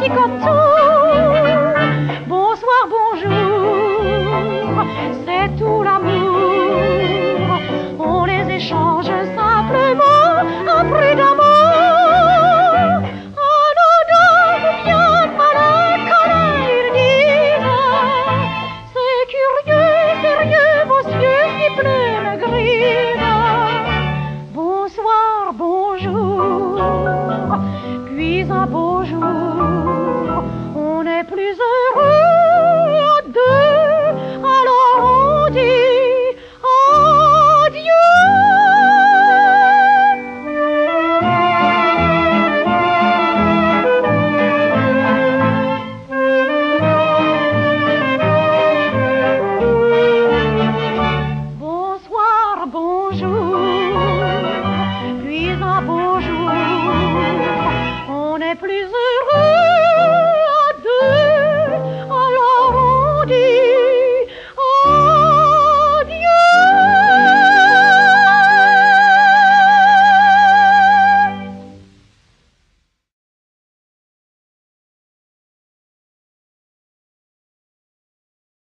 petit comme tout. Bonsoir, bonjour, c'est tout l'amour. On les échange simplement à prix d'amour. Bonsoir, bonjour, puis un beau jour, on est plus heureux à deux, alors on dit adieu. Bonsoir, bonjour, un beau jour, on est plus heureux.